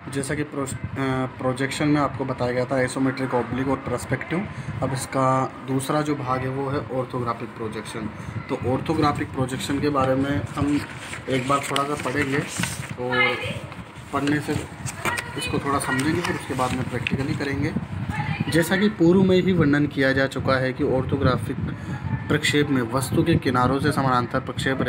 जैसा कि प्रोजेक्शन में आपको बताया गया था आइसोमेट्रिक, ऑब्लिक और पर्सपेक्टिव। अब इसका दूसरा जो भाग है वो है ऑर्थोग्राफिक प्रोजेक्शन। तो ऑर्थोग्राफिक प्रोजेक्शन के बारे में हम एक बार थोड़ा सा पढ़ेंगे और पढ़ने से इसको थोड़ा समझेंगे, फिर उसके बाद में प्रैक्टिकली करेंगे। जैसा कि पूर्व में ही वर्णन किया जा चुका है कि ऑर्थोग्राफिक प्रक्षेप में वस्तु के किनारों से समानांतर प्रक्षेप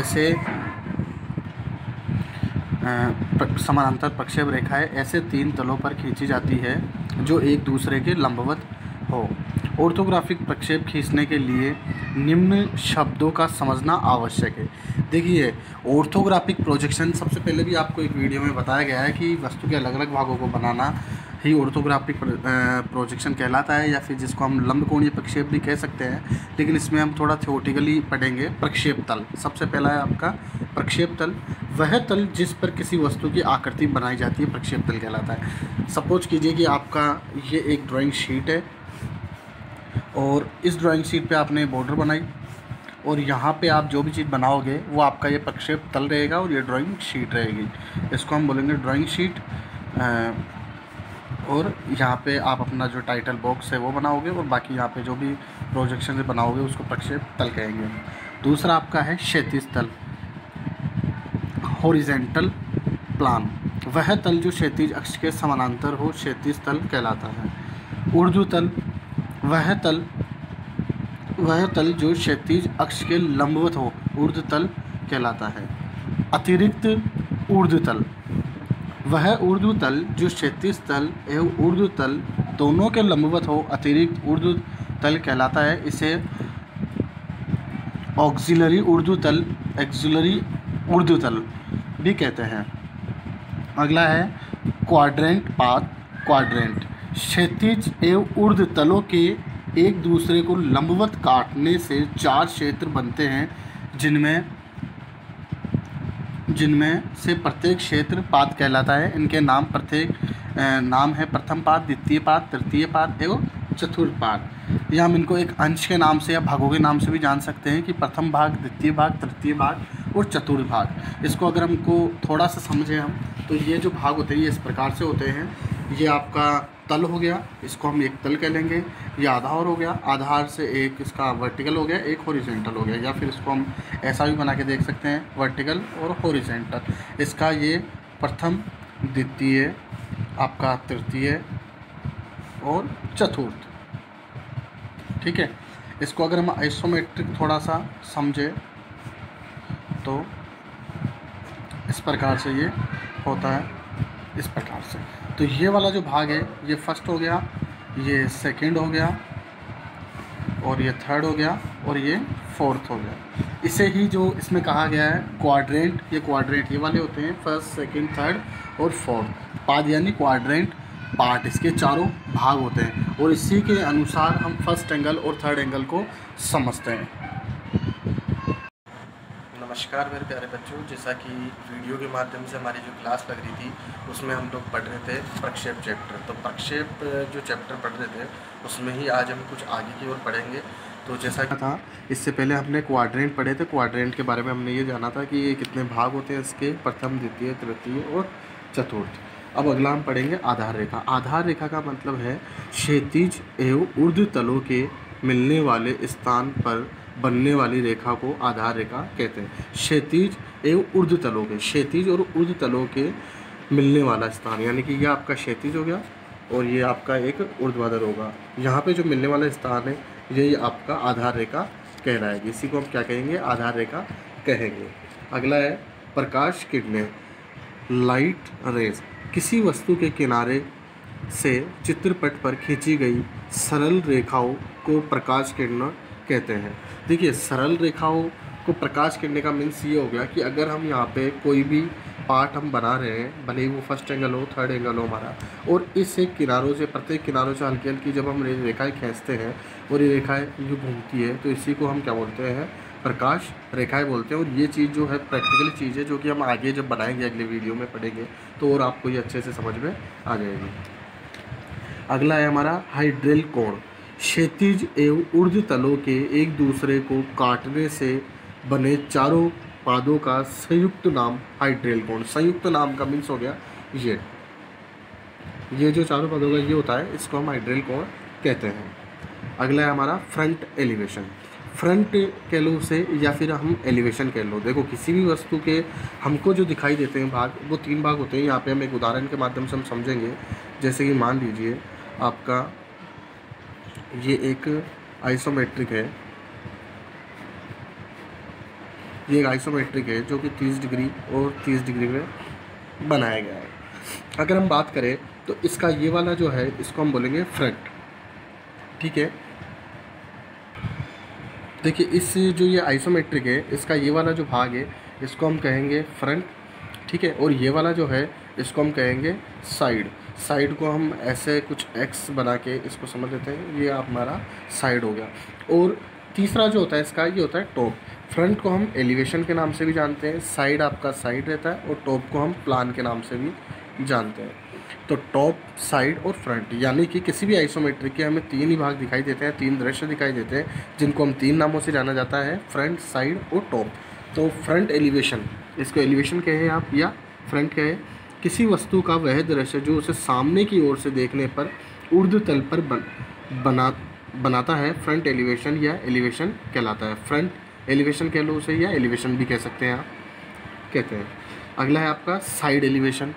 रेखाएं ऐसे तीन तलों पर खींची जाती है जो एक दूसरे के लंबवत हो। ऑर्थोग्राफिक प्रक्षेप खींचने के लिए निम्न शब्दों का समझना आवश्यक है। देखिए, ऑर्थोग्राफिक प्रोजेक्शन सबसे पहले भी आपको एक वीडियो में बताया गया है कि वस्तु के अलग अलग भागों को बनाना ही ऑर्थोग्राफिक प्रोजेक्शन कहलाता है, या फिर जिसको हम लंबकोणीय प्रक्षेप भी कह सकते हैं। लेकिन इसमें हम थोड़ा थ्योरेटिकली पढ़ेंगे। प्रक्षेप तल सबसे पहला है आपका प्रक्षेप तल। वह तल जिस पर किसी वस्तु की आकृति बनाई जाती है प्रक्षेप तल कहलाता है। सपोज कीजिए कि आपका ये एक ड्राइंग शीट है और इस ड्राइंग शीट पे आपने बॉर्डर बनाई और यहाँ पे आप जो भी चीज़ बनाओगे वो आपका ये प्रक्षेप तल रहेगा और ये ड्राइंग शीट रहेगी। इसको हम बोलेंगे ड्राइंग शीट। और यहाँ पे आप अपना जो टाइटल बॉक्स है वो बनाओगे और बाकी यहाँ पे जो भी प्रोजेक्शन से बनाओगे उसको प्रक्षेप तल कहेंगे। दूसरा आपका है क्षैतिज तल, हॉरिजेंटल प्लान। वह तल जो क्षैतिज अक्ष के समानांतर हो क्षैतिज तल कहलाता है। ऊर्ध्व तल, वह तल जो क्षैतिज अक्ष के लंबवत हो ऊर्ध्व तल कहलाता है। अतिरिक्त ऊर्ध्व तल, वह ऊर्ध्व तल जो क्षैतिज तल एवं ऊर्ध्व तल दोनों के लंबवत हो अतिरिक्त ऊर्ध्व तल कहलाता है। इसे ऑक्सिलरी ऊर्ध्व तल भी कहते हैं। अगला है क्वाड्रेंट पाथ। क्वाड्रेंट क्षैतिज एवं ऊर्ध्व तलों के एक दूसरे को लंबवत काटने से चार क्षेत्र बनते हैं, जिनमें से प्रत्येक क्षेत्र पाद कहलाता है। इनके नाम है प्रथम पाद, द्वितीय पाद, तृतीय पाद एवं चतुर्थ पाद। या हम इनको एक अंश के नाम से या भागों के नाम से भी जान सकते हैं कि प्रथम भाग, द्वितीय भाग, तृतीय भाग और चतुर्थ भाग। इसको अगर हमको थोड़ा सा समझें हम, तो ये जो भाग होते हैं ये इस प्रकार से होते हैं। ये आपका तल हो गया, इसको हम एक तल कह लेंगे। ये आधार हो गया, आधार से एक इसका वर्टिकल हो गया, एक हॉरिजॉन्टल हो गया। या फिर इसको हम ऐसा भी बना के देख सकते हैं, वर्टिकल और हॉरिजॉन्टल। इसका ये प्रथम, द्वितीय, आपका तृतीय और चतुर्थ। ठीक है। इसको अगर हम आइसोमेट्रिक थोड़ा सा समझे तो इस प्रकार से ये होता है, इस प्रकार से। तो ये वाला जो भाग है ये फर्स्ट हो गया, ये सेकंड हो गया और ये थर्ड हो गया और ये फोर्थ हो गया। इसे ही जो इसमें कहा गया है क्वाड्रेंट, ये क्वाड्रेंट ये वाले होते हैं फर्स्ट, सेकंड, थर्ड और फोर्थ पाद, यानी क्वाड्रेंट पार्ट इसके चारों भाग होते हैं। और इसी के अनुसार हम फर्स्ट एंगल और थर्ड एंगल को समझते हैं। नमस्कार मेरे प्यारे बच्चों, जैसा कि वीडियो के माध्यम से हमारी जो क्लास लग रही थी उसमें हम लोग पढ़ रहे थे प्रक्षेप चैप्टर। तो प्रक्षेप जो चैप्टर पढ़ रहे थे उसमें ही आज हम कुछ आगे की ओर पढ़ेंगे। तो जैसा कि था इससे पहले हमने क्वाड्रेंट पढ़े थे। क्वाड्रेंट के बारे में हमने ये जाना था कि ये कितने भाग होते हैं इसके, प्रथम, द्वितीय, तृतीय और चतुर्थ। अब अगला हम पढ़ेंगे आधार रेखा। आधार रेखा का मतलब है क्षैतिज एवं ऊर्ध्व तलों के मिलने वाले स्थान पर बनने वाली रेखा को आधार रेखा कहते हैं। क्षैतिज एवं ऊर्ध्व तलों के, क्षैतिज और ऊर्ध्व तलों के मिलने वाला स्थान, यानी कि यह आपका क्षैतिज हो गया और ये आपका एक ऊर्ध्वाधर होगा। यहाँ पे जो मिलने वाला स्थान है यही आपका आधार रेखा कहलाएगी। इसी को हम क्या कहेंगे, आधार रेखा कहेंगे। अगला है प्रकाश किरणें, लाइट रेज। किसी वस्तु के किनारे से चित्रपट पर खींची गई सरल रेखाओं को प्रकाश किरण कहते हैं। देखिए, सरल रेखाओं को प्रकाश किरणें का मीन्स ये हो गया कि अगर हम यहाँ पे कोई भी पार्ट हम बना रहे हैं, भले ही वो फर्स्ट एंगल हो, थर्ड एंगल हो हमारा, और इस एक किनारों से, प्रत्येक किनारों से हल्की हल्की जब हम रेखाएं खींचते हैं और ये रेखाएं जो घूमती है, तो इसी को हम क्या बोलते हैं, प्रकाश रेखाएं बोलते हैं। और ये चीज़ जो है प्रैक्टिकल चीज़ है, जो कि हम आगे जब बनाएंगे, अगले वीडियो में पढ़ेंगे, तो और आपको ये अच्छे से समझ में आ जाएगी। अगला है हमारा हाइड्रेल कोण। क्षैतिज एवं ऊर्ध्व तलों के एक दूसरे को काटने से बने चारों पादों का संयुक्त नाम हाइड्रेल कोण। संयुक्त नाम का मीन्स हो गया ये। ये जो चारों पदों का ये होता है, इसको हम हाइड्रेल कोण कहते हैं। अगला है हमारा फ्रंट एलिवेशन। फ्रंट कह लो उसे, या फिर हम एलिवेशन कह लो। देखो किसी भी वस्तु के हमको जो दिखाई देते हैं भाग, वो 3 भाग होते हैं। यहाँ पे हम एक उदाहरण के माध्यम से हम समझेंगे। जैसे कि मान लीजिए आपका ये एक आइसोमेट्रिक है, ये एक आइसोमेट्रिक है जो कि 30 डिग्री और 30 डिग्री में बनाया गया है। अगर हम बात करें तो इसका ये वाला जो है, इसको हम बोलेंगे फ्रंट। ठीक है, देखिए इस जो ये आइसोमेट्रिक है, इसका ये वाला जो भाग है इसको हम कहेंगे फ्रंट। ठीक है, और ये वाला जो है इसको हम कहेंगे साइड। साइड को हम ऐसे कुछ एक्स बना के इसको समझ लेते हैं, ये हमारा साइड हो गया। और तीसरा जो होता है इसका, ये होता है टॉप। फ्रंट को हम एलिवेशन के नाम से भी जानते हैं, साइड आपका साइड रहता है, और टॉप को हम प्लान के नाम से भी जानते हैं। तो टॉप, साइड और फ्रंट, यानी कि किसी भी आइसोमेट्रिक के हमें 3 ही भाग दिखाई देते हैं, 3 दृश्य दिखाई देते हैं, जिनको हम 3 नामों से जाना जाता है, फ्रंट, साइड और टॉप। तो फ्रंट एलिवेशन, इसको एलिवेशन कहें आप या फ्रंट कहें, किसी वस्तु का वह दृश्य जो उसे सामने की ओर से देखने पर ऊर्ध्व तल पर बनाता है, फ्रंट एलिवेशन या एलिवेशन कहलाता है। फ्रंट एलिवेशन कह लो उसे, या एलिवेशन भी कह सकते हैं आप, कहते हैं। अगला है आपका साइड एलिवेशन।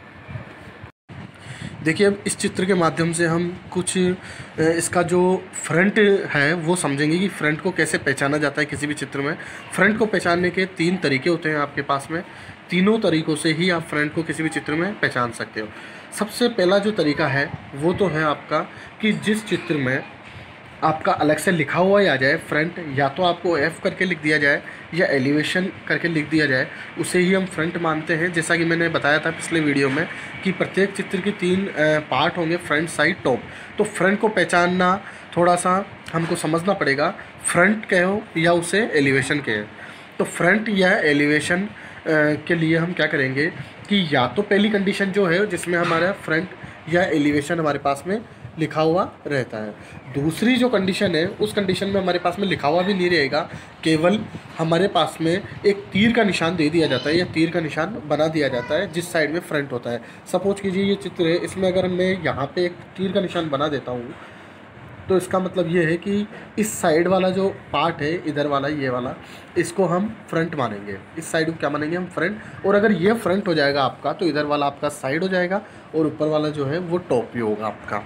देखिए अब इस चित्र के माध्यम से हम कुछ इसका जो फ्रंट है वो समझेंगे कि फ्रंट को कैसे पहचाना जाता है किसी भी चित्र में। फ्रंट को पहचानने के 3 तरीके होते हैं आपके पास में। तीनों तरीक़ों से ही आप फ्रंट को किसी भी चित्र में पहचान सकते हो। सबसे पहला जो तरीका है वो तो है आपका कि जिस चित्र में आपका अलग से लिखा हुआ ही आ जाए फ्रंट, या तो आपको F करके लिख दिया जाए या एलिवेशन करके लिख दिया जाए, उसे ही हम फ्रंट मानते हैं। जैसा कि मैंने बताया था पिछले वीडियो में कि प्रत्येक चित्र की 3 पार्ट होंगे, फ्रंट, साइड, टॉप। तो फ्रंट को पहचानना थोड़ा सा हमको समझना पड़ेगा, फ्रंट कहो या उसे एलिवेशन कहें। तो फ्रंट या एलिवेशन के लिए हम क्या करेंगे कि या तो पहली कंडीशन जो है जिसमें हमारा फ्रंट या एलिवेशन हमारे पास में लिखा हुआ रहता है, दूसरी जो कंडीशन है उस कंडीशन में हमारे पास में लिखा हुआ भी नहीं रहेगा, केवल हमारे पास में एक तीर का निशान दे दिया जाता है या तीर का निशान बना दिया जाता है जिस साइड में फ्रंट होता है। सपोज कीजिए ये चित्र है, इसमें अगर मैं यहाँ पे एक तीर का निशान बना देता हूँ तो इसका मतलब ये है कि इस साइड वाला जो पार्ट है, इधर वाला, ये वाला, इसको हम फ्रंट मानेंगे। इस साइड को क्या मानेंगे हम? फ्रंट। और अगर ये फ्रंट हो जाएगा आपका तो इधर वाला आपका साइड हो जाएगा और ऊपर वाला जो है वो टॉप भी होगा आपका।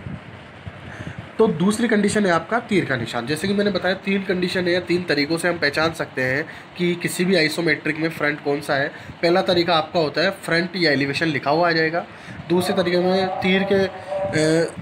तो दूसरी कंडीशन है आपका तीर का निशान। जैसे कि मैंने बताया 3 कंडीशन है या 3 तरीक़ों से हम पहचान सकते हैं कि किसी भी आइसोमेट्रिक में फ्रंट कौन सा है। पहला तरीका आपका होता है फ्रंट या एलिवेशन लिखा हुआ आ जाएगा। दूसरे तरीके में तीर के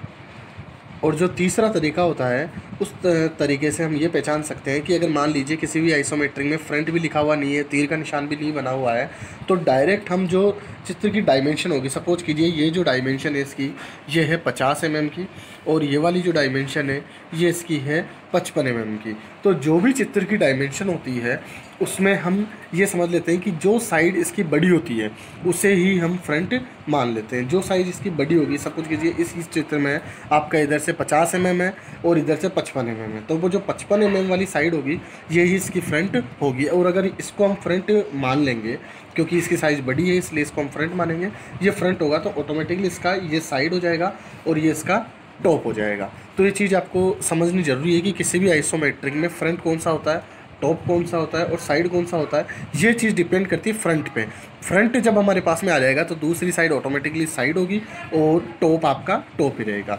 और जो तीसरा तरीका होता है उस तरीके से हम ये पहचान सकते हैं कि अगर मान लीजिए किसी भी आइसोमेट्रिक में फ्रंट भी लिखा हुआ नहीं है, तीर का निशान भी नहीं बना हुआ है, तो डायरेक्ट हम जो चित्र की डायमेंशन होगी, सपोज कीजिए ये जो डायमेंशन है इसकी ये है 50 mm की और ये वाली जो डायमेंशन है ये इसकी है 55 mm की। तो जो भी चित्र की डायमेंशन होती है उसमें हम ये समझ लेते हैं कि जो साइड इसकी बड़ी होती है उसे ही हम फ्रंट मान लेते हैं। जो साइड इसकी बड़ी होगी, सपोज कीजिए इस चित्र में आपका इधर से 50 mm है और इधर से 55 mm है, तो वो जो 55 mm वाली साइड होगी ये ही इसकी फ्रंट होगी। और अगर इसको हम फ्रंट मान लेंगे क्योंकि इसकी साइज़ बड़ी है इसलिए इसको हम फ्रंट मानेंगे, ये फ्रंट होगा तो ऑटोमेटिकली इसका ये साइड हो जाएगा और ये इसका टॉप हो जाएगा। तो ये चीज़ आपको समझनी ज़रूरी है कि किसी भी आइसोमेट्रिक में फ्रंट कौन सा होता है, टॉप कौन सा होता है और साइड कौन सा होता है। ये चीज़ डिपेंड करती है फ्रंट पे। फ्रंट जब हमारे पास में आ जाएगा तो दूसरी साइड ऑटोमेटिकली साइड होगी और टॉप आपका टॉप ही रहेगा।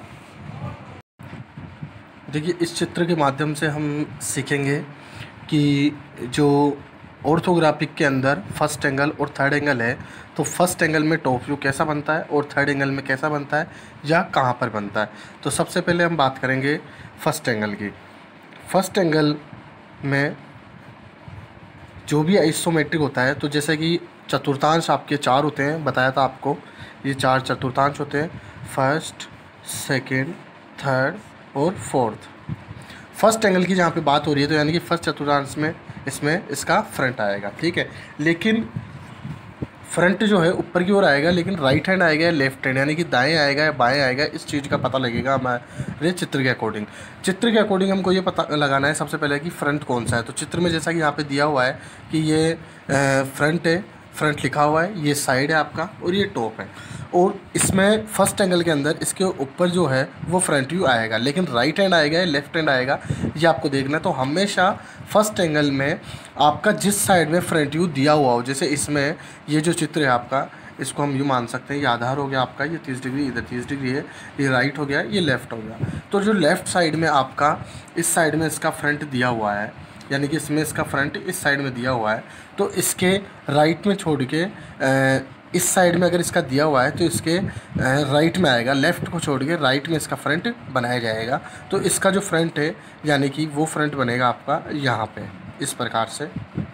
देखिए इस चित्र के माध्यम से हम सीखेंगे कि जो ऑर्थोग्राफिक के अंदर फर्स्ट एंगल और थर्ड एंगल है, तो फर्स्ट एंगल में टॉप व्यू कैसा बनता है और थर्ड एंगल में कैसा बनता है या कहाँ पर बनता है। तो सबसे पहले हम बात करेंगे फर्स्ट एंगल की। फर्स्ट एंगल में जो भी आइसोमेट्रिक होता है, तो जैसे कि चतुर्थांश आपके 4 होते हैं, बताया था आपको, ये 4 चतुर्थांश होते हैं, फर्स्ट, सेकेंड, थर्ड और फोर्थ। फर्स्ट एंगल की जहाँ पे बात हो रही है तो यानी कि फर्स्ट चतुर्थांश में इसमें इसका फ्रंट आएगा, ठीक है। लेकिन फ्रंट जो है ऊपर की ओर आएगा, लेकिन राइट हैंड आएगा या लेफ्ट हैंड, यानी कि दाएं आएगा या बाएं आएगा, इस चीज़ का पता लगेगा हमारे चित्र के अकॉर्डिंग। चित्र के अकॉर्डिंग हमको ये पता लगाना है सबसे पहले कि फ्रंट कौन सा है। तो चित्र में जैसा कि यहाँ पे दिया हुआ है कि ये फ्रंट है, फ्रंट लिखा हुआ है, ये साइड है आपका और ये टॉप है। और इसमें फर्स्ट एंगल के अंदर इसके ऊपर जो है वो फ्रंट व्यू आएगा, लेकिन राइट हैंड आएगा या लेफ्ट हैंड आएगा ये आपको देखना है। तो हमेशा फर्स्ट एंगल में आपका जिस साइड में फ्रंट व्यू दिया हुआ हो, जैसे इसमें ये जो चित्र है आपका, इसको हम यूँ मान सकते हैं ये आधार हो गया आपका, ये 30 डिग्री, इधर 30 डिग्री है, ये राइट हो गया, ये लेफ़्ट हो गया। तो जो लेफ़्ट साइड में आपका इस साइड में इसका फ्रंट दिया हुआ है, यानी कि इसमें इसका फ्रंट इस साइड में दिया हुआ है, तो इसके राइट में छोड़ के इस साइड में अगर इसका दिया हुआ है तो इसके राइट में आएगा, लेफ़्ट को छोड़ के राइट में इसका फ्रंट बनाया जाएगा। तो इसका जो फ्रंट है यानी कि वो फ्रंट बनेगा आपका यहाँ पे इस प्रकार से।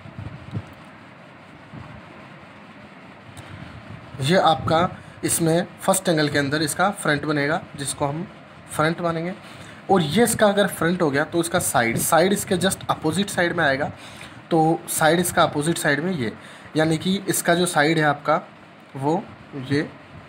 ये आपका इसमें फर्स्ट एंगल के अंदर इसका फ्रंट बनेगा, जिसको हम फ्रंट मानेंगे। और ये इसका अगर फ्रंट हो गया तो इसका साइड इसके जस्ट अपोजिट साइड में आएगा। तो साइड इसका अपोजिट साइड में ये, यानी कि इसका जो साइड है आपका वो ये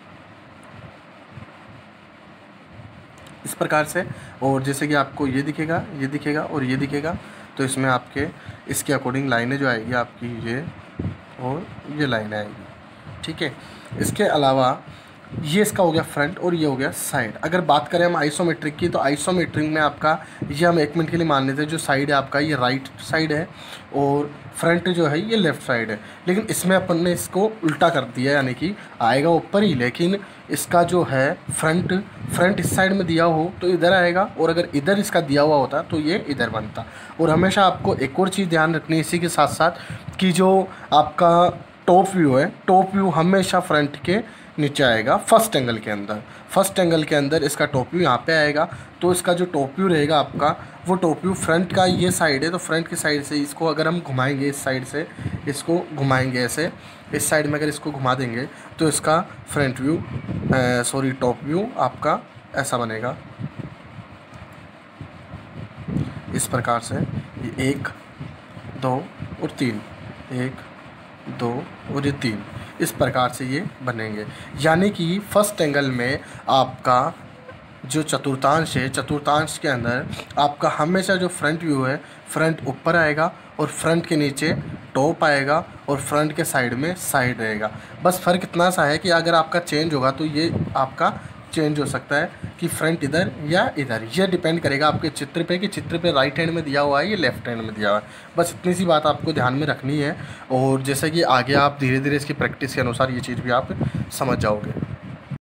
इस प्रकार से। और जैसे कि आपको ये दिखेगा और ये दिखेगा, तो इसमें आपके इसके अकॉर्डिंग लाइनें जो आएगी आपकी ये और ये लाइनें आएगी, ठीक है। इसके अलावा ये इसका हो गया फ्रंट और ये हो गया साइड। अगर बात करें हम आइसोमेट्रिक की, तो आइसोमेट्रिक में आपका ये हम 1 मिनट के लिए मान लेते हैं, जो साइड है आपका ये राइट साइड है और फ्रंट जो है ये लेफ़्ट साइड है। लेकिन इसमें अपन ने इसको उल्टा कर दिया, यानी कि आएगा ऊपर ही, लेकिन इसका जो है फ्रंट इस साइड में दिया हो तो इधर आएगा, और अगर इधर इसका दिया हुआ होता तो ये इधर बनता। और हमेशा आपको एक और चीज़ ध्यान रखनी है इसी के साथ साथ कि जो आपका टॉप व्यू है, टॉप व्यू हमेशा फ्रंट के नीचे आएगा फर्स्ट एंगल के अंदर। फर्स्ट एंगल के अंदर इसका टॉप व्यू यहाँ पे आएगा। तो इसका जो टॉप व्यू रहेगा आपका, वो टॉप व्यू फ्रंट का ये साइड है, तो फ्रंट की साइड से इसको अगर हम घुमाएंगे, इस साइड से इसको घुमाएंगे ऐसे, इस साइड में अगर इसको घुमा देंगे तो इसका फ्रंट व्यू टॉप व्यू आपका ऐसा बनेगा इस प्रकार से। 1 2 और 3, 1 2 और ये 3, इस प्रकार से ये बनेंगे। यानी कि फर्स्ट एंगल में आपका जो चतुर्थांश है, चतुर्थांश के अंदर आपका हमेशा जो फ्रंट व्यू है, फ्रंट ऊपर आएगा और फ्रंट के नीचे टॉप आएगा और फ्रंट के साइड में साइड रहेगा। बस फ़र्क इतना सा है कि अगर आपका चेंज होगा तो ये आपका चेंज हो सकता है कि फ्रंट इधर या इधर, ये डिपेंड करेगा आपके चित्र पे कि चित्र पे राइट हैंड में दिया हुआ है या लेफ्ट हैंड में दिया हुआ है। बस इतनी सी बात आपको ध्यान में रखनी है, और जैसे कि आगे आप धीरे धीरे इसकी प्रैक्टिस के अनुसार ये चीज़ भी आप समझ जाओगे।